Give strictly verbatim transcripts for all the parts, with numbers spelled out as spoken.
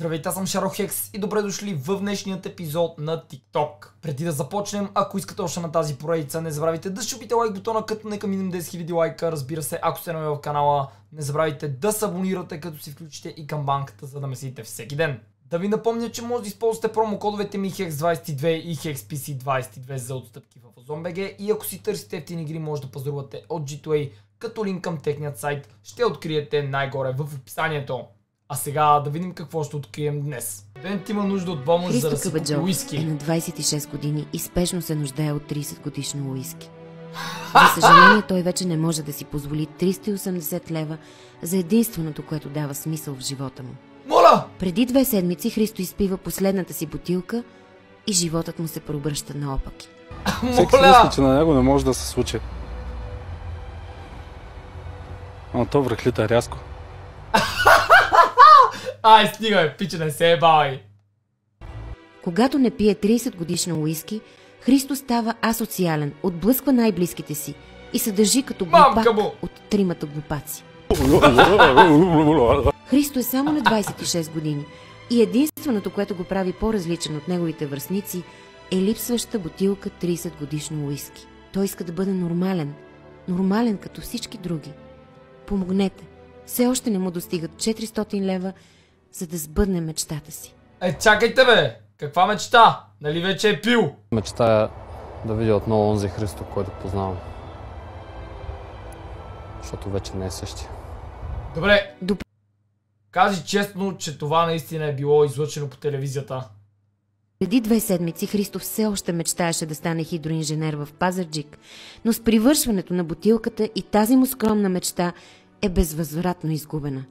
Здравейте, аз съм Шарохекс и добре дошли в днешният епизод на TikTok. Преди да започнем, ако искате още на тази поредица, не забравяйте да щупите лайк бутона, като нека минем десет хиляди лайка. Разбира се, ако сте нови в канала, не забравяйте да се абонирате, като си включите и камбанката, за да ме следите всеки ден. Да ви напомня, че може да използвате промокодовете ми хекс двайсет и две и хекс пи си двайсет и две за отстъпки в Ozon.bg и ако си търсите ефтини игри, може да пазарувате от джи ту ей, като линк към техният сайт ще откриете най-горе в описанието. А сега да видим какво ще открием днес. Дент има нужда от помощ, за да си купи уиски. Е на двайсет и шест години и спешно се нуждае от трийсет годишно уиски. За съжаление, той вече не може да си позволи триста и осемдесет лева за единственото, което дава смисъл в живота му. Моля! Преди две седмици Христо изпива последната си бутилка и животът му се преобръща наопаки. Всеки си мисли, че на него не може да се случи. Но то връхлита рязко. Ай, стига, пиче, не се ебавай. Когато не пие трийсет годишно уиски, Христо става асоциален, отблъсква най-близките си и се държи като глупак от тримата глупаци. Христо е само на двайсет и шест години и единственото, което го прави по-различен от неговите връстници, е липсваща бутилка трийсет годишно уиски. Той иска да бъде нормален, нормален като всички други. Помогнете, все още не му достигат четиристотин лева, за да сбъдне мечтата си. Е, чакайте бе! Каква мечта? Нали вече е пил? Мечтая да видя отново онзи Христо, който познавам. Защото вече не е същия. Добре. Доп... Кажи честно, че това наистина е било излъчено по телевизията. Преди две седмици Христо все още мечтаеше да стане хидроинженер в Пазарджик, но с привършването на бутилката и тази му скромна мечта е безвъзвратно изгубена.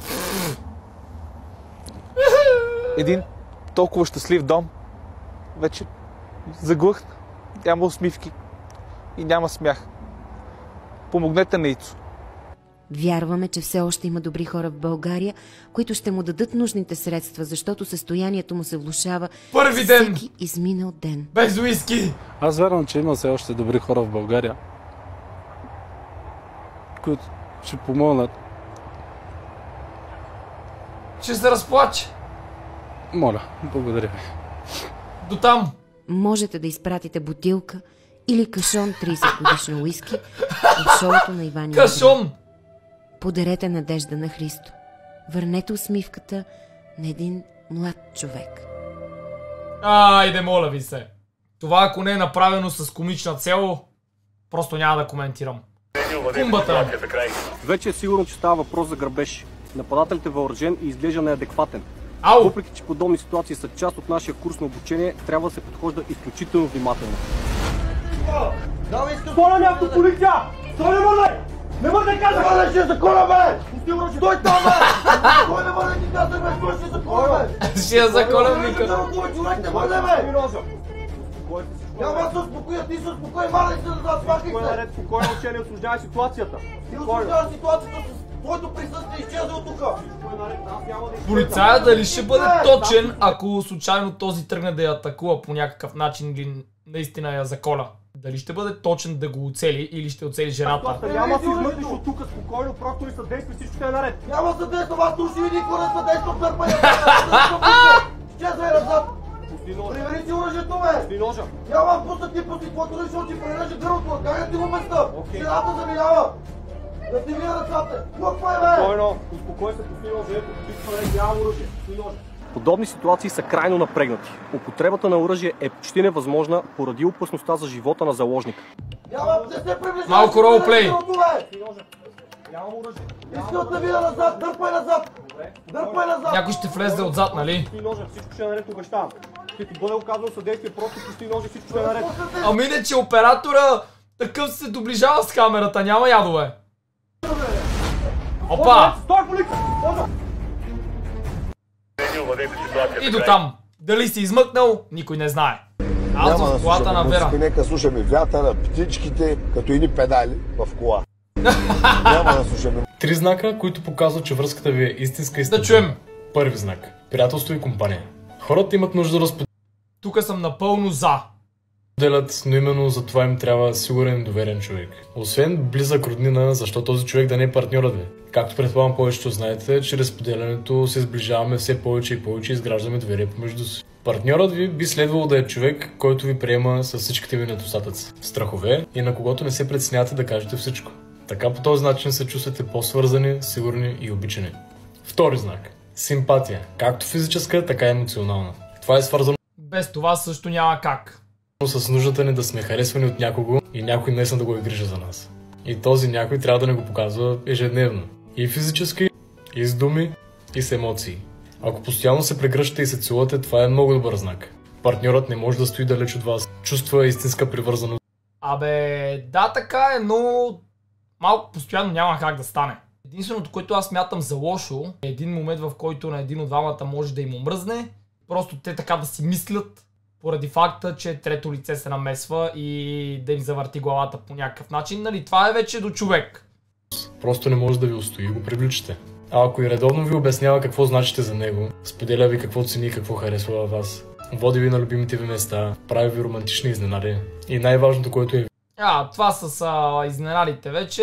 Един толкова щастлив дом вече заглъхна. Няма усмивки и няма смях. Помогнете на Ицо. Вярваме, че все още има добри хора в България, които ще му дадат нужните средства, защото състоянието му се влошава Първи ден! всеки изминал ден. Без уиски! Аз вярвам, че има все още добри хора в България, които ще помогнат. Ще се разплаче. Моля, благодаря ви. До там! Можете да изпратите бутилка или кашон трийсет годишно уиски от шоуто на Иван и Андрей. Кашон! Подарете надежда на Христо. Върнете усмивката на един млад човек. Айде, моля ви се. Това, ако не е направено с комична цел, просто няма да коментирам. Кумбата. Вече е сигурно, че става въпрос за грабеж. Нападателят е въоръжен и изглежда неадекватен. Ау! Въпреки че подобни ситуации са част от нашия курс на обучение, трябва да се подхожда изключително внимателно. Столя ми автополиция! Столя мърдай! Не мърдай казах! Мърдай, ще закона, бе! Стой там, бе! Стой, не мърдай, ти казах, бе! Стой, ще закона, бе! Ще я заколем, вика. Не мърдай, бе! Няма да се успокоя, ти се успокой, мърдай се назад, смахай се! Спокойно, учение, осложнявай ситуацията. Ти осложняваш ситуацията с твоето присъствие, изчезва от тук! Полицая дали ще бъде точен, ако случайно този тръгне да я атакува по някакъв начин или наистина я заколя? Дали ще бъде точен да го оцели или ще оцели жената? Няма да се измъкнеш от тук спокойно, просто ли съдейства, всичко ще е наред. Няма съдействам, аз души и никога не съдействам, дърпай! Изчезвай назад! Привери си оръжието, бе! Няма пусна ти пусти, твоето решил ти прережа гърлото, как ти го места? Жената заминава! Да ти вия ръцата! Лъквай, бе! Спокойно, успокой се, пусти ножето, пусти няма оръжие, пусти ножа. Подобни ситуации са крайно напрегнати. Употребата на оръжие е почти невъзможна поради опасността за живота на заложника. Малко ролплей! Нямам оръжие. Искам да вия назад, дърпай назад! Дърпай назад! Някой ще влезе отзад, нали? Пусти ножа, всичко ще е наред, обещавам. Ще ти бъде оказано съдействие, просто пусти ножа, всичко ще е наред. Ами не, че оператора такъв се доближава с камерата, няма ядове. Опа! Стой, полиция! И до там. Дали си измъкнал, никой не знае. Аз в колата на Вера. Нека слушаме вятъра, птичките, като едни педали в кола. Няма да слушаме. Три знака, които показват, че връзката ви е истинска и стабилна. Да чуем. Първи знак. Приятелство и компания. Хората имат нужда да споделят Тук съм напълно за. делят, но именно за това им трябва сигурен и доверен човек. Освен близък роднина, защо този човек да не е партньорът ви? Както предполагам повечето знаете, чрез споделянето се сближаваме все повече и повече и изграждаме доверие помежду си. Партньорът ви би следвало да е човек, който ви приема с всичките ви недостатъци, страхове и на когото не се притеснявате да кажете всичко. Така по този начин се чувствате по-свързани, сигурни и обичани. Втори знак. Симпатия. Както физическа, така и емоционална. Това е свързано Без това също няма как. с нуждата ни да сме харесвани от някого и някой наистина да го е грижа за нас. И този някой трябва да ни го показва ежедневно. И физически, и с думи, и с емоции. Ако постоянно се прегръщате и се целувате, това е много добър знак. Партньорът не може да стои далеч от вас. Чувства истинска привързаност. Абе, да, така е, но малко постоянно няма как да стане. Единственото, което аз смятам за лошо, е един момент, в който на един от двамата може да им омръзне, просто те така да си мислят, поради факта, че трето лице се намесва и да им завърти главата по някакъв начин. Нали, това е вече до човек. Просто не може да ви устои и го привличате. А ако и редовно ви обяснява какво значите за него, споделя ви какво цени и какво харесва във вас, води ви на любимите ви места, прави ви романтични изненади и най-важното, което е... А, това с а, изненадите вече,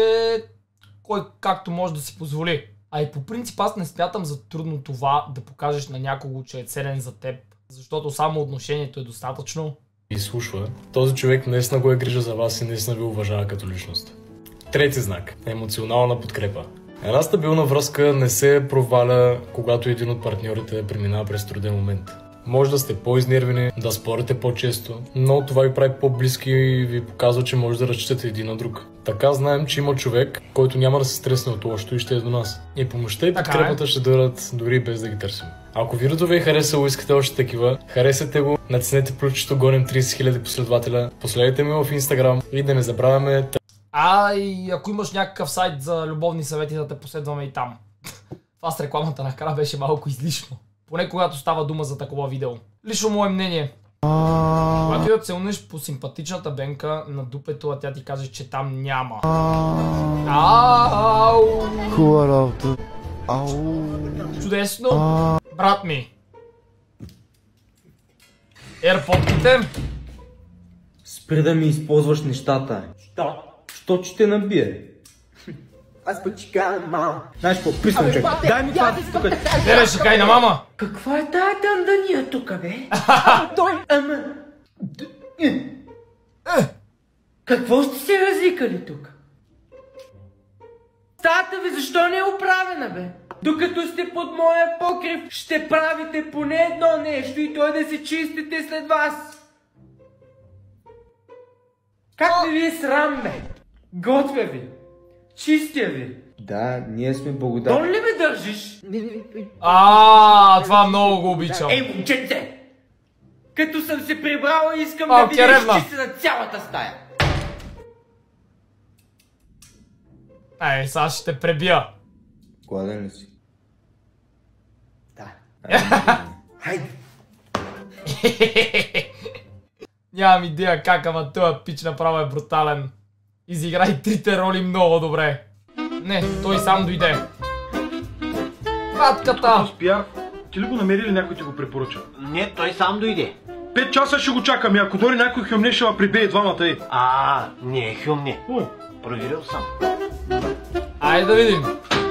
кой както може да си позволи. А и по принцип аз не смятам за трудно това да покажеш на някого, че е ценен за теб, защото само отношението е достатъчно. И слушва, този човек наистина го е грижа за вас и наистина ви уважава като личност. Трети знак. Емоционална подкрепа. Една стабилна връзка не се проваля, когато един от партньорите преминава през труден момент. Може да сте по-изнервени, да спорите по-често, но това ви прави по-близки и ви показва, че може да разчитате един на друг. Така знаем, че има човек, който няма да се стресне от лошото и ще е до нас. И помощта и подкрепата е. Ще дадат дори без да ги търсим. Ако видеото ви е харесало и искате още такива, харесайте го, натиснете плючето, гоним трийсет хиляди последователя, последвайте ме в Instagram и да не забравяме... А, и ако имаш някакъв сайт за любовни съвети, да те последваме и там. Това с рекламата накрая беше малко излишно. Поне когато става дума за такова видео. Лично мое мнение. Когато ти да целунеш по симпатичната Бенка на дупето, а тя ти каже, че там няма. Ау! Хубава работа. Ау! Чудесно! Брат ми! Ерподките! Спри да ми използваш нещата. Що? Що че те набие? Аз пък ще кажа на мама. Знаеш какво, присъм човек. Дай ми това тук. Не, ще кай на мама. Каква е тая дандания тук, бе? Ама той, ама... Какво сте се развикали тук? Стата ви защо не е оправена, бе? Докато сте под моя покрив, ще правите поне едно нещо и то е да се чистите след вас. Как не ви е срам, бе? Готвя ви. Чистя ви. Да, ние сме благодарни. Дон ли ме държиш? Ааа, това много го обичам. Ей, момченце! Като съм се прибрала, искам да видиш чистена цялата стая. Ей, сега ще те пребия. Гладен ли си? Да. Хайде. Нямам идея как, ама този пич направо е брутален. Изиграй трите роли много добре. Не, той сам дойде. Кратката! Успя. Ти ли го намери или някой ти го препоръча? Не, той сам дойде. Пет часа ще го чакаме, ако дори някой хюмне ще ва прибие двамата и. А, не е хюмне. Проверил съм. Айде да видим.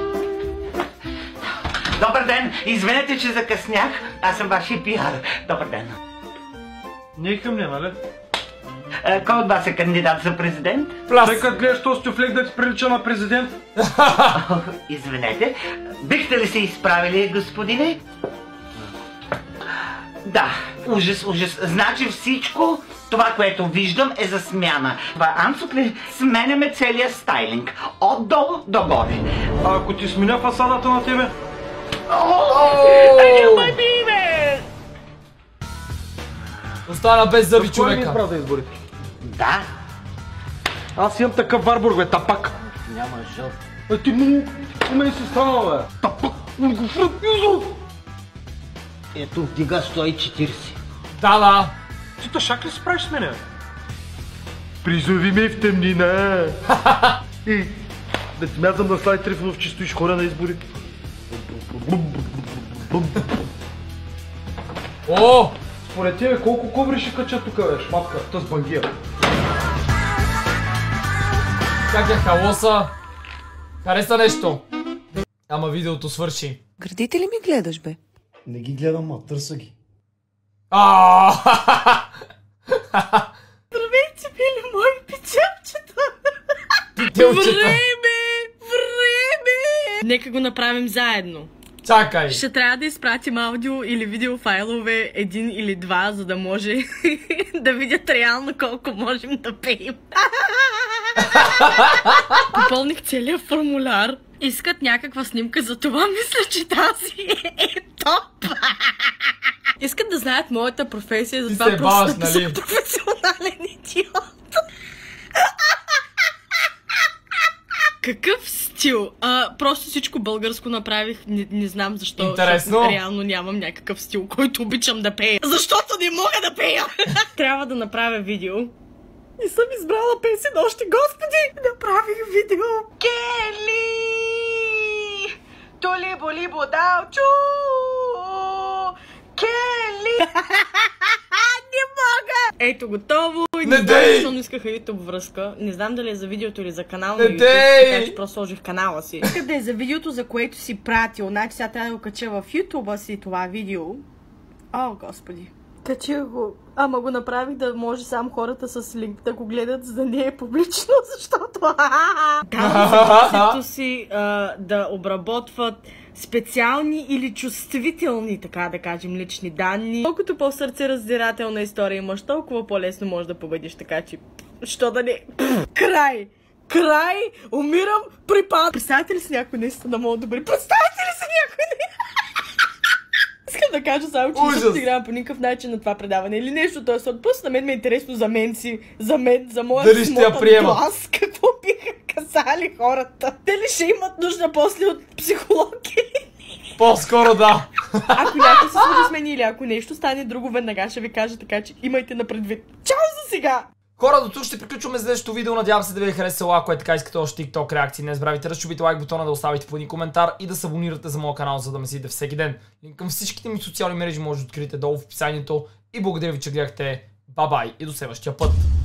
Добър ден! Извинете, че закъснях. Аз съм вашия пиар. Добър ден. Не е хюмне, нали? Кой от вас е кандидат за президент? Тъй като гледаш този тюфлек да ти прилича на президент. Извинете, бихте ли се изправили, господине? Да, ужас, ужас. Значи всичко това, което виждам, е за смяна. Това Анцукли сменяме целия стайлинг. Отдолу догоре. А ако ти сменя фасадата на тебе? Остана без зъби човека. Кой ми избра да изборите? Да. Аз имам такъв варбур, бе, тапак. Няма жълт. Е, ти му... У мен си станал, бе. Тапак. Ето, вдига сто и четирийсет. Да, да. Ти тъшак ли се правиш с мене? Призови ме в тъмнина. И да ти мятам на Слави Трифонов, че стоиш хора на избори. О! според тебе колко коври ще качат тук, бе, шматка, тъс бангия? Как е халоса? Хареса нещо? Ама видеото свърши. Гърдите ли ми гледаш, бе? Не ги гледам, а търса ги. Здравейте, били мои печелчета! Пителчета! Време! Време! Нека го направим заедно. Чакай! Ще трябва да изпратим аудио или видео файлове един или два, за да може да видят реално колко можем да пеем. Попълних целият формуляр. Искат някаква снимка, за това мисля, че тази е топ. Искат да знаят моята професия, затова просто да съм професионален идиот. Какъв стил? А, просто всичко българско направих, не, не знам защо. Интересно. Реално нямам някакъв стил, който обичам да пея. Защото не мога да пея! Трябва да направя видео. Не съм избрала песен още, господи! Направих видео. Кели! Толи боли бодалчо! Кели! Не мога! Ето, готово. Не дей! Защото искаха YouTube връзка. Не знам дали е за видеото или за канал на Не YouTube. дей! Така че просто сложих канала си. Искат да е за видеото, за което си пратил. Значи сега трябва да го кача в YouTube си това видео. О, господи. Качих го. Ама го направих да може сам хората с линк да го гледат, за да не е публично, защото... Давам се си а, да обработват специални или чувствителни, така да кажем, лични данни. Колкото по-сърцераздирателна история имаш, толкова по-лесно можеш да победиш, така че... Що да не... Край! Край! Умирам! Припад! Представете ли си някой наистина много добри? Представете ли си някой наистина? Искам да кажа само, че не съм си играла по никакъв начин на това предаване или нещо, т.е. от пъс на мен ме е интересно за мен си, за мен, за моя смотан глас, какво биха казали хората. Дали ще имат нужда после от психология? По-скоро да. Ако някой се свърши с мен или ако нещо стане друго, веднага ще ви кажа, така че имайте на предвид. Чао за сега! Хора, до тук ще приключваме с днешното видео. Надявам се да ви е харесало. Ако е така, искате още TikTok реакции, не забравяйте да разчупите лайк бутона, да оставите по един коментар и да се абонирате за моя канал, за да ме следите всеки ден. Линк към всичките ми социални мрежи може да откриете долу в описанието. И благодаря ви, че гледахте. Бай-бай и до следващия път.